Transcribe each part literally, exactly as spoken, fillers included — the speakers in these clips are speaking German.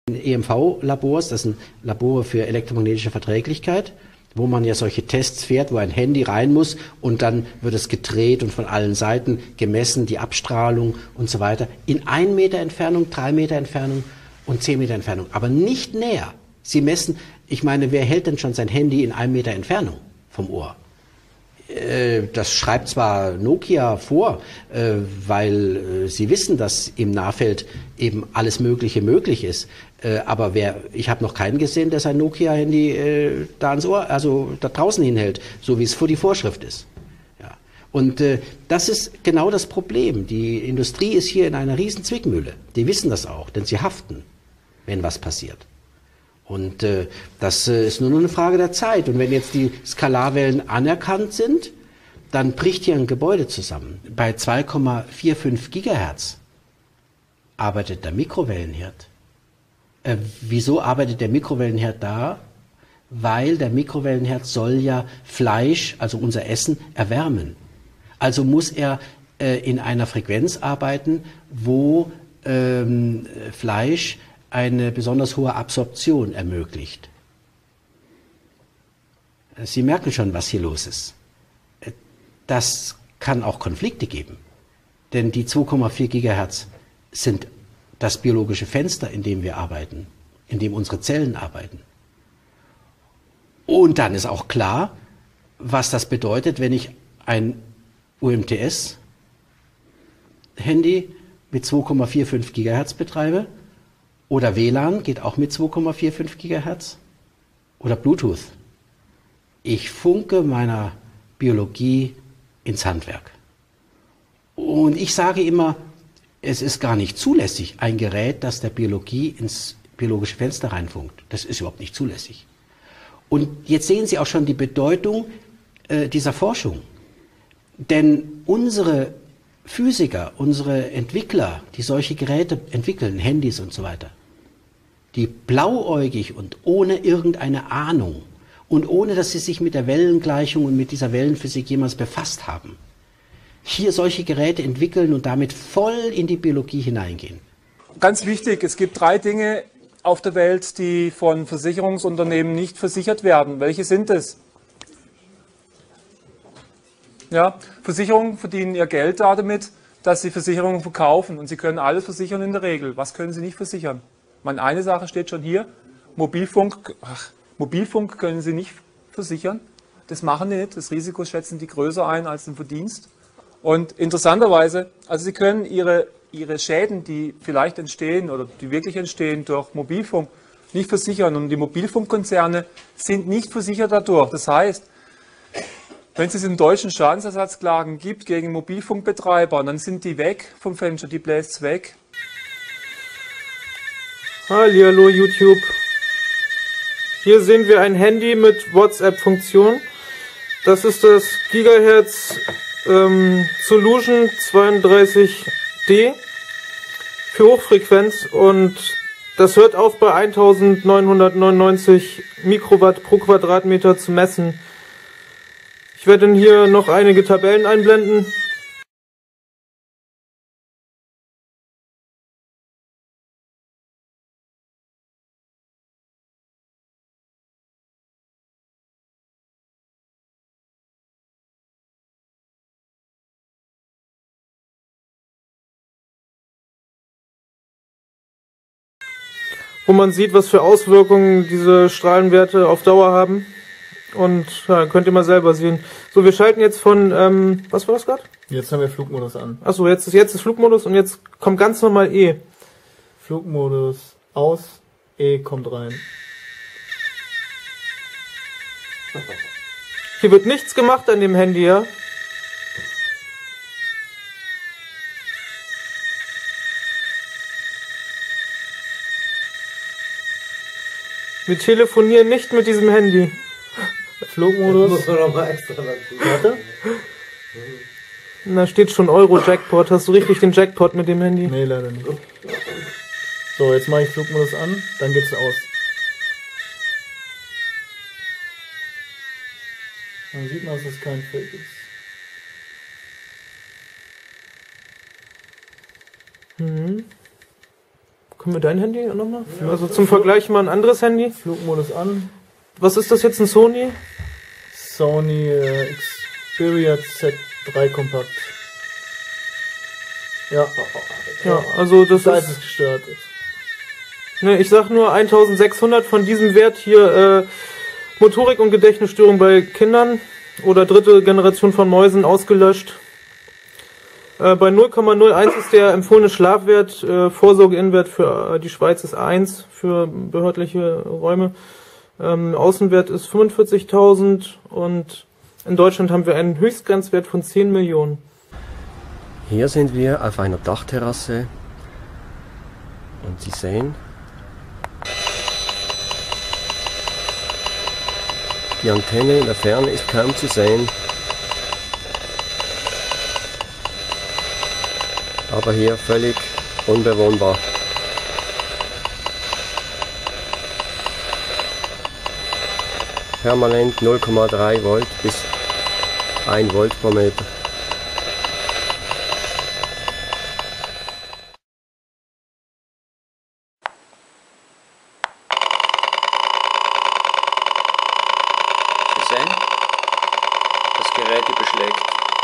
E M V-Labors, das sind Labore für elektromagnetische Verträglichkeit, wo man ja solche Tests fährt, wo ein Handy rein muss und dann wird es gedreht und von allen Seiten gemessen, die Abstrahlung und so weiter, in ein Meter Entfernung, drei Meter Entfernung und zehn Meter Entfernung, aber nicht näher. Sie messen, ich meine, wer hält denn schon sein Handy in einem Meter Entfernung vom Ohr? Das schreibt zwar Nokia vor, weil sie wissen, dass im Nahfeld eben alles Mögliche möglich ist. Aber wer, ich habe noch keinen gesehen, der sein Nokia-Handy da ans Ohr, also da draußen hinhält, so wie es vor die Vorschrift ist. Ja. Und das ist genau das Problem. Die Industrie ist hier in einer riesen Zwickmühle. Die wissen das auch, denn sie haften, wenn was passiert. Und äh, das äh, ist nur noch eine Frage der Zeit. Und wenn jetzt die Skalarwellen anerkannt sind, dann bricht hier ein Gebäude zusammen. Bei zwei Komma fünfundvierzig Gigahertz arbeitet der Mikrowellenherd. Äh, wieso arbeitet der Mikrowellenherd da? Weil der Mikrowellenherd soll ja Fleisch, also unser Essen, erwärmen. Also muss er äh, in einer Frequenz arbeiten, wo ähm, Fleisch eine besonders hohe Absorption ermöglicht. Sie merken schon, was hier los ist. Das kann auch Konflikte geben, denn die zwei Komma vier Gigahertz sind das biologische Fenster, in dem wir arbeiten, in dem unsere Zellen arbeiten. Und dann ist auch klar, was das bedeutet, wenn ich ein U M T S-Handy mit zwei Komma fünfundvierzig Gigahertz betreibe. Oder W L A N geht auch mit zwei Komma fünfundvierzig Gigahertz. Oder Bluetooth. Ich funke meiner Biologie ins Handwerk. Und ich sage immer, es ist gar nicht zulässig, ein Gerät, das der Biologie ins biologische Fenster reinfunkt. Das ist überhaupt nicht zulässig. Und jetzt sehen Sie auch schon die Bedeutung äh, dieser Forschung. Denn unsere Physiker, unsere Entwickler, die solche Geräte entwickeln, Handys und so weiter, die blauäugig und ohne irgendeine Ahnung und ohne, dass sie sich mit der Wellengleichung und mit dieser Wellenphysik jemals befasst haben, hier solche Geräte entwickeln und damit voll in die Biologie hineingehen. Ganz wichtig, es gibt drei Dinge auf der Welt, die von Versicherungsunternehmen nicht versichert werden. Welche sind es? Ja, Versicherungen verdienen ihr Geld damit, dass sie Versicherungen verkaufen und sie können alles versichern in der Regel. Was können sie nicht versichern? Meine, eine Sache steht schon hier, Mobilfunk, ach, Mobilfunk können sie nicht versichern. Das machen die nicht, das Risiko schätzen die größer ein als den Verdienst. Und interessanterweise, also sie können ihre, ihre Schäden, die vielleicht entstehen oder die wirklich entstehen durch Mobilfunk, nicht versichern. Und die Mobilfunkkonzerne sind nicht versichert dadurch. Das heißt, wenn es in deutschen Schadensersatzklagen gibt gegen Mobilfunkbetreiber, dann sind die weg vom Fenster, die bläst es weg. Hallihallo YouTube. Hier sehen wir ein Handy mit WhatsApp-Funktion. Das ist das Gigahertz ähm, Solution zweiunddreißig D für Hochfrequenz und das hört auf bei eintausendneunhundertneunundneunzig Mikrowatt pro Quadratmeter zu messen. Ich werde dann hier noch einige Tabellen einblenden. Wo man sieht, was für Auswirkungen diese Strahlenwerte auf Dauer haben. Und ja, könnt ihr mal selber sehen. So, wir schalten jetzt von, ähm, was war das gerade? Jetzt haben wir Flugmodus an. Achso, jetzt ist, jetzt ist Flugmodus und jetzt kommt ganz normal E. Flugmodus aus, E kommt rein. Hier wird nichts gemacht an dem Handy, ja? Wir telefonieren nicht mit diesem Handy. Flugmodus. Muss man noch mal extra dazu. Warte. Da steht schon Euro-Jackpot. Hast du richtig den Jackpot mit dem Handy? Nee, leider nicht. So, jetzt mache ich Flugmodus an, dann geht's aus. Dann sieht man, dass es kein Fake ist. Mhm. Können wir dein Handy nochmal? Ja. Also zum Vergleich mal ein anderes Handy. Flugmodus an. Was ist das jetzt, ein Sony? Sony äh, Xperia Z drei Kompakt. Ja. Ja, also das da ist... ist es gestört. Ne, ich sag nur eintausendsechshundert von diesem Wert hier äh, Motorik- und Gedächtnisstörung bei Kindern oder dritte Generation von Mäusen ausgelöscht. Äh, bei null Komma null eins ist der empfohlene Schlafwert, äh, Vorsorgeinwert für äh, die Schweiz ist eins für behördliche Räume. Ähm, Außenwert ist fünfundvierzigtausend und in Deutschland haben wir einen Höchstgrenzwert von zehn Millionen. Hier sind wir auf einer Dachterrasse und Sie sehen, die Antenne in der Ferne ist kaum zu sehen, aber hier völlig unbewohnbar. Permanent null Komma drei Volt bis ein Volt pro Meter. Sie sehen, das Gerät überschlägt.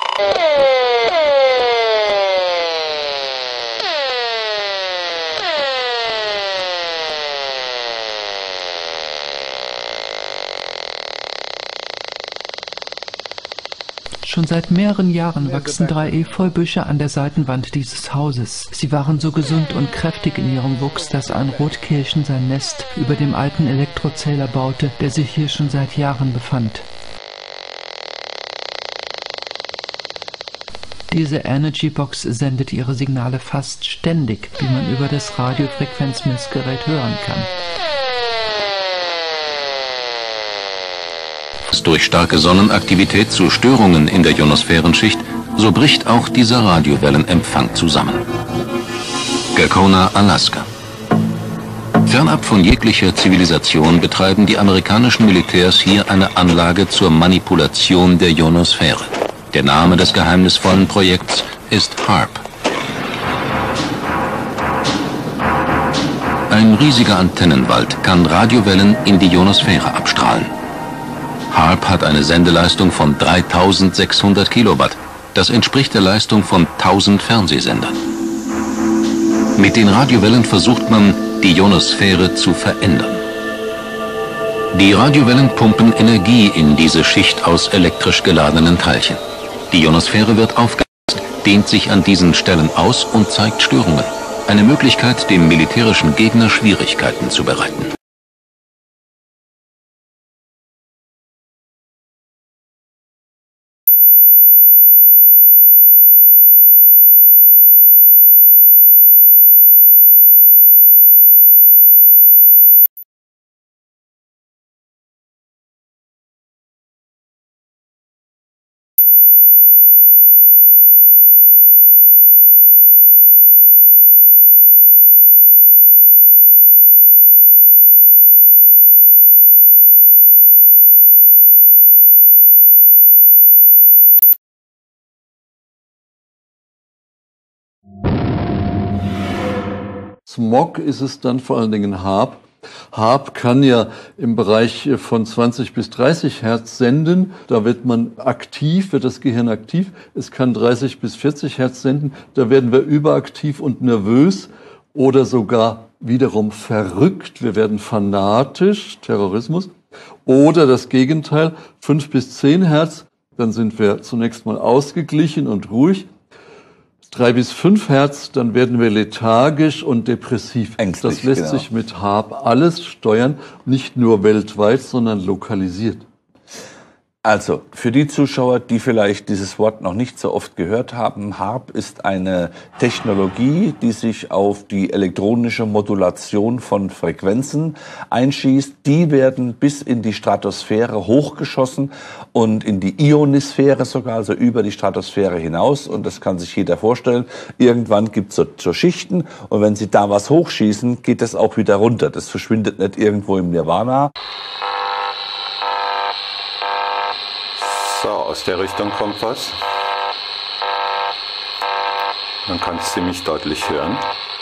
Schon seit mehreren Jahren wachsen drei Efeubüsche an der Seitenwand dieses Hauses. Sie waren so gesund und kräftig in ihrem Wuchs, dass ein Rotkehlchen sein Nest über dem alten Elektrozähler baute, der sich hier schon seit Jahren befand. Diese Energy Box sendet ihre Signale fast ständig, wie man über das Radiofrequenzmessgerät hören kann. Durch starke Sonnenaktivität zu Störungen in der Ionosphärenschicht, so bricht auch dieser Radiowellenempfang zusammen. Gakona, Alaska. Fernab von jeglicher Zivilisation betreiben die amerikanischen Militärs hier eine Anlage zur Manipulation der Ionosphäre. Der Name des geheimnisvollen Projekts ist HAARP. Ein riesiger Antennenwald kann Radiowellen in die Ionosphäre abstrahlen. HAARP hat eine Sendeleistung von dreitausendsechshundert Kilowatt. Das entspricht der Leistung von tausend Fernsehsendern. Mit den Radiowellen versucht man, die Ionosphäre zu verändern. Die Radiowellen pumpen Energie in diese Schicht aus elektrisch geladenen Teilchen. Die Ionosphäre wird aufgeheizt, dehnt sich an diesen Stellen aus und zeigt Störungen. Eine Möglichkeit, dem militärischen Gegner Schwierigkeiten zu bereiten. Smog ist es dann vor allen Dingen HAARP. HAARP kann ja im Bereich von zwanzig bis dreißig Hertz senden. Da wird man aktiv, wird das Gehirn aktiv. Es kann dreißig bis vierzig Hertz senden. Da werden wir überaktiv und nervös oder sogar wiederum verrückt. Wir werden fanatisch, Terrorismus. Oder das Gegenteil, fünf bis zehn Hertz. Dann sind wir zunächst mal ausgeglichen und ruhig. drei bis fünf Hertz, dann werden wir lethargisch und depressiv. Ängstlich, das lässt genau. sich mit HAARP alles steuern, nicht nur weltweit, sondern lokalisiert. Also, für die Zuschauer, die vielleicht dieses Wort noch nicht so oft gehört haben, HAARP ist eine Technologie, die sich auf die elektronische Modulation von Frequenzen einschießt. Die werden bis in die Stratosphäre hochgeschossen und in die Ionisphäre sogar, also über die Stratosphäre hinaus. Und das kann sich jeder vorstellen. Irgendwann gibt es so, so Schichten und wenn Sie da was hochschießen, geht das auch wieder runter. Das verschwindet nicht irgendwo im Nirvana. So, aus der Richtung kommt was. Man kann es ziemlich deutlich hören.